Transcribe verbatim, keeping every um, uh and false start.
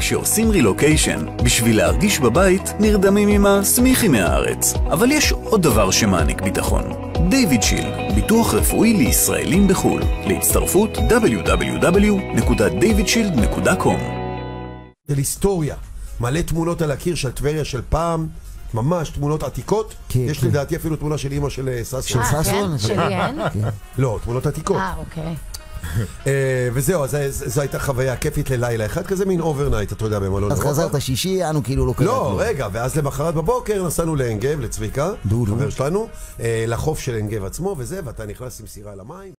כשעושים רילוקיישן, בשביל להרגיש בבית, נרדמים עם הסמיכי מהארץ. אבל יש עוד דבר שמעניק ביטחון. דיוויד שילד, ביטוח רפואי לישראלים בחו"ל. להצטרפות דאבליו דאבליו דאבליו נקודה דיוויד שילד נקודה קום. של היסטוריה, מלא תמונות על הקיר של טבריה של פעם, ממש תמונות עתיקות. כן, יש כן. לדעתי אפילו תמונה של אמא של ששון. של אה, ששון? כן? שלי אין? לא, תמונות עתיקות. אה, אוקיי. אה, וזהו, אז זו הייתה חוויה כיפית ללילה אחד כזה, מין אוברנייט, אתה יודע, במלון אז אירופה. חזרת שישי, אנו כאילו לא קרה לא, כלום. רגע, ואז למחרת בבוקר נסענו לעין גב, לצביקה, דודו. חבר שלנו, אה, לחוף של עין גב עצמו וזה, ואתה נכנס עם סירה למים.